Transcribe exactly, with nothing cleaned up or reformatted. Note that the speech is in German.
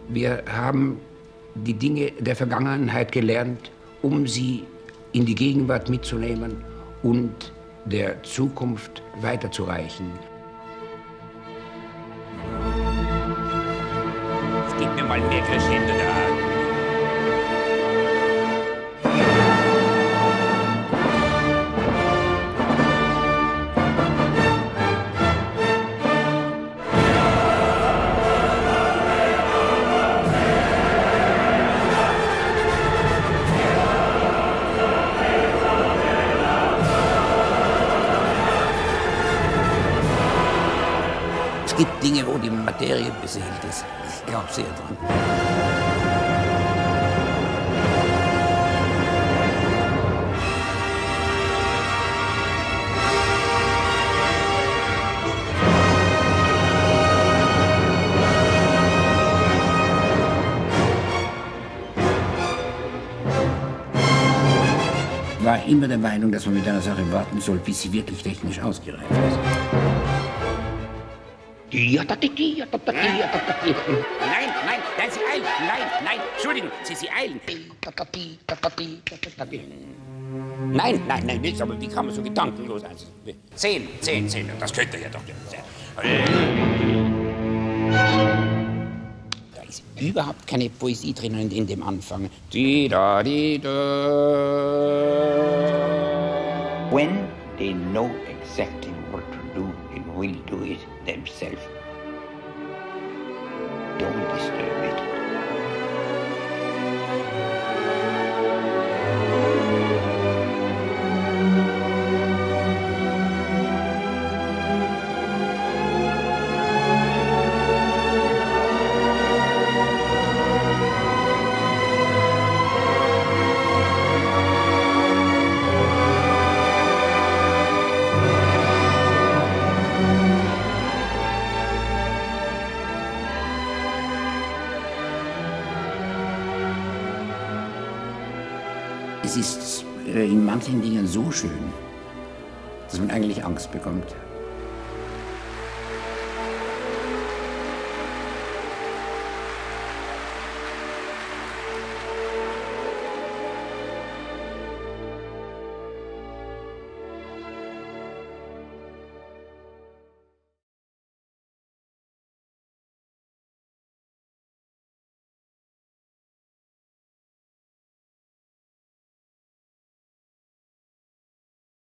Wir haben die Dinge der Vergangenheit gelernt, um sie in die Gegenwart mitzunehmen und der Zukunft weiterzureichen. Gib mir mal mehr Crescendo da. Es gibt Dinge, wo die Materie beseelt ist. Ich glaube sehr dran. Ich war immer der Meinung, dass man mit einer Sache warten soll, bis sie wirklich technisch ausgereift ist. Nein, nein, nein, Sie eilen. Nein, nein, Entschuldigung, Sie, Sie eilen. Nein, nein, nein, nichts, aber wie kann man so gedankenlos sein? Zehn, zehn, zehn, das könnte ja doch. Da ist überhaupt keine Poesie drinnen in dem Anfang. When they know exactly what to do, they will do it themselves. Don't disturb it. Es ist in manchen Dingen so schön, dass man eigentlich Angst bekommt.